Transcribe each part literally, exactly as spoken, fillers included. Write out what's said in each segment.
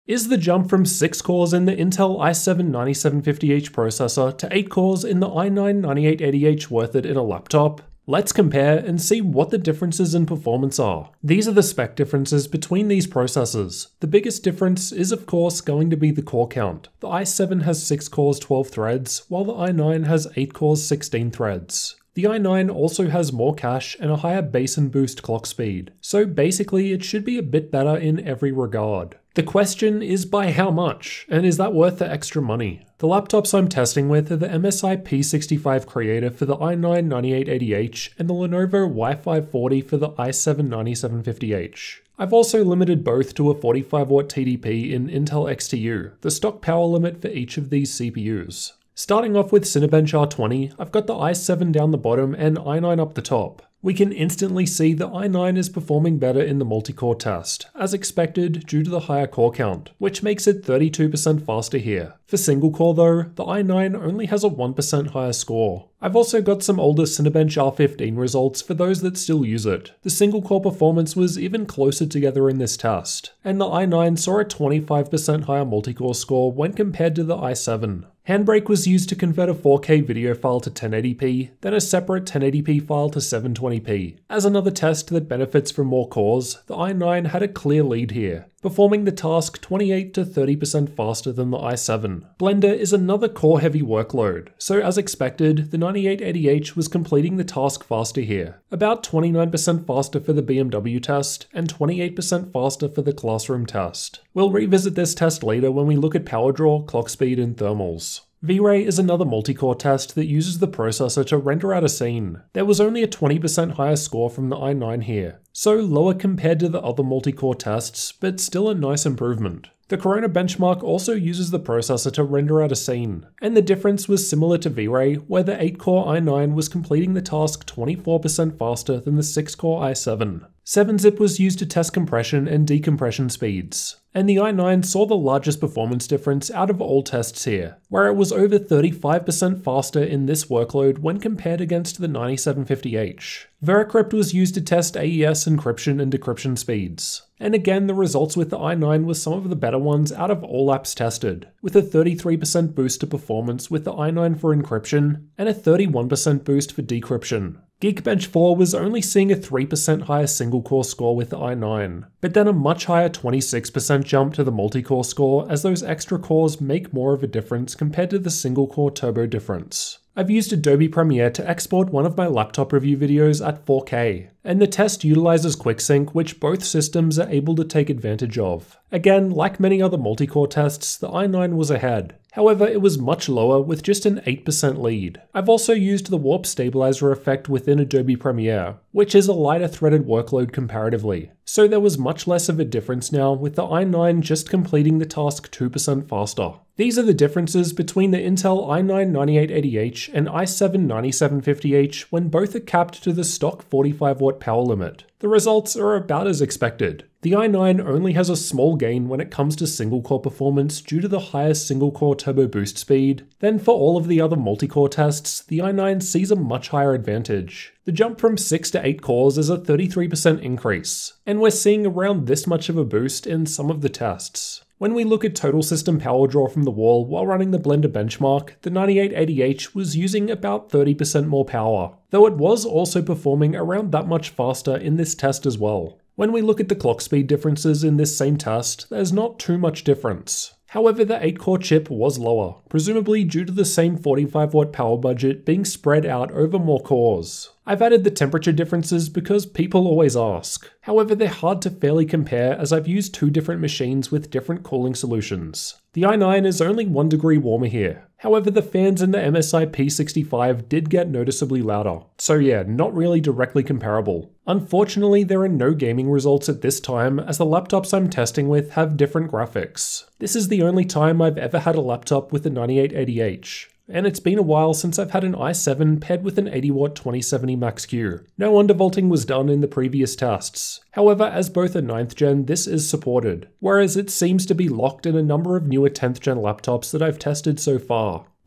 Is the jump from six cores in the Intel i seven ninety-seven fifty H processor to eight cores in the i nine ninety-eight eighty H worth it in a laptop? Let's compare and see what the differences in performance are. These are the spec differences between these processors. The biggest difference is of course going to be the core count. The i seven has six cores twelve threads, while the i nine has eight cores sixteen threads. The i nine also has more cache and a higher base and boost clock speed, so basically it should be a bit better in every regard. The question is by how much, and is that worth the extra money? The laptops I'm testing with are the M S I P sixty-five Creator for the i nine ninety-eight eighty H and the Lenovo Y five forty for the i seven ninety-seven fifty H. I've also limited both to a forty-five watt T D P in Intel X T U, the stock power limit for each of these C P Us. Starting off with Cinebench R twenty, I've got the i seven down the bottom and i nine up the top. We can instantly see the i nine is performing better in the multi-core test, as expected due to the higher core count, which makes it thirty-two percent faster here. For single core though, the i nine only has a one percent higher score. I've also got some older Cinebench R fifteen results for those that still use it. The single core performance was even closer together in this test, and the i nine saw a twenty-five percent higher multi-core score when compared to the i seven. HandBrake was used to convert a four K video file to ten eighty p, then a separate ten eighty p file to seven twenty p. As another test that benefits from more cores, the i nine had a clear lead here, performing the task twenty-eight to thirty percent faster than the i seven. Blender is another core-heavy workload, so as expected, the ninety-eight eighty H was completing the task faster here, about twenty-nine percent faster for the B M W test, and twenty-eight percent faster for the classroom test. We'll revisit this test later when we look at power draw, clock speed, and thermals. Vera is another multi-core test that uses the processor to render out a scene. There was only a twenty percent higher score from the i nine here, so lower compared to the other multi-core tests, but still a nice improvement. The Corona benchmark also uses the processor to render out a scene, and the difference was similar to Vera, where the eight core i nine was completing the task twenty-four percent faster than the six core i seven. seven zip was used to test compression and decompression speeds, and the i nine saw the largest performance difference out of all tests here, where it was over thirty-five percent faster in this workload when compared against the ninety-seven fifty H. Vera Crypt was used to test A E S encryption and decryption speeds, and again the results with the i nine were some of the better ones out of all apps tested, with a thirty-three percent boost to performance with the i nine for encryption, and a thirty-one percent boost for decryption. Geekbench four was only seeing a three percent higher single-core score with the i nine, but then a much higher twenty-six percent jump to the multi-core score as those extra cores make more of a difference compared to the single-core turbo difference. I've used Adobe Premiere to export one of my laptop review videos at four K, and the test utilizes QuickSync, which both systems are able to take advantage of. Again, like many other multi-core tests, the i nine was ahead. However, it was much lower with just an eight percent lead. I've also used the warp stabilizer effect within Adobe Premiere, which is a lighter threaded workload comparatively. So there was much less of a difference now, with the i nine just completing the task two percent faster. These are the differences between the Intel i nine ninety-eight eighty H and i seven ninety-seven fifty H when both are capped to the stock forty-five watt power limit. The results are about as expected. The i nine only has a small gain when it comes to single-core performance due to the higher single-core turbo boost speed. Then for all of the other multi-core tests, the i nine sees a much higher advantage. The jump from six to eight cores is a thirty-three percent increase, and we're seeing around this much of a boost in some of the tests. When we look at total system power draw from the wall while running the Blender benchmark, the ninety-eight eighty H was using about thirty percent more power, though it was also performing around that much faster in this test as well. When we look at the clock speed differences in this same test, there's not too much difference. However, the eight core chip was lower, presumably due to the same forty-five watt power budget being spread out over more cores. I've added the temperature differences because people always ask. However, they're hard to fairly compare as I've used two different machines with different cooling solutions. The i nine is only one degree warmer here. However, the fans in the M S I P sixty-five did get noticeably louder. So yeah, not really directly comparable. Unfortunately, there are no gaming results at this time as the laptops I'm testing with have different graphics. This is the only time I've ever had a laptop with a ninety-eight eighty H. And it's been a while since I've had an i seven paired with an eighty watt twenty seventy Max-Q. No undervolting was done in the previous tests. However, as both a ninth gen, this is supported, whereas it seems to be locked in a number of newer tenth gen laptops that I've tested so far.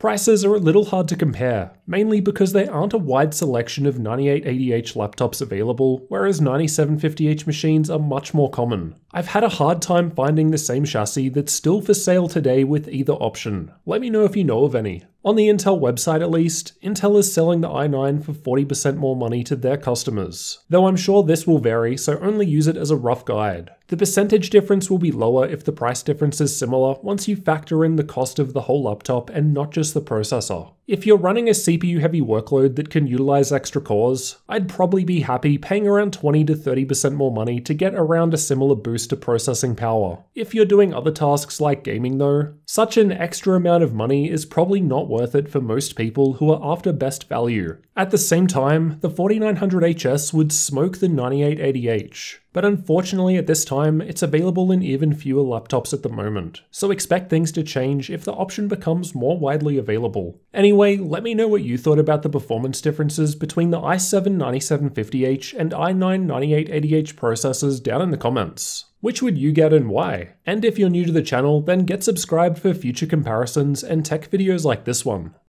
Prices are a little hard to compare, mainly because there aren't a wide selection of ninety-eight eighty H laptops available, whereas ninety-seven fifty H machines are much more common. I've had a hard time finding the same chassis that's still for sale today with either option. Let me know if you know of any. On the Intel website at least, Intel is selling the i nine for forty percent more money to their customers. Though I'm sure this will vary, so only use it as a rough guide. The percentage difference will be lower if the price difference is similar once you factor in the cost of the whole laptop and not just the processor. If you're running a C P U heavy workload that can utilize extra cores, I'd probably be happy paying around twenty to thirty percent more money to get around a similar boost to processing power. If you're doing other tasks like gaming though, such an extra amount of money is probably not worth it for most people who are after best value. At the same time, the forty-nine hundred H S would smoke the ninety-eight eighty H. But unfortunately at this time, it's available in even fewer laptops at the moment, so expect things to change if the option becomes more widely available. Anyway, let me know what you thought about the performance differences between the i seven ninety-seven fifty H and i nine ninety-eight eighty H processors down in the comments. Which would you get and why? And if you're new to the channel, then get subscribed for future comparisons and tech videos like this one.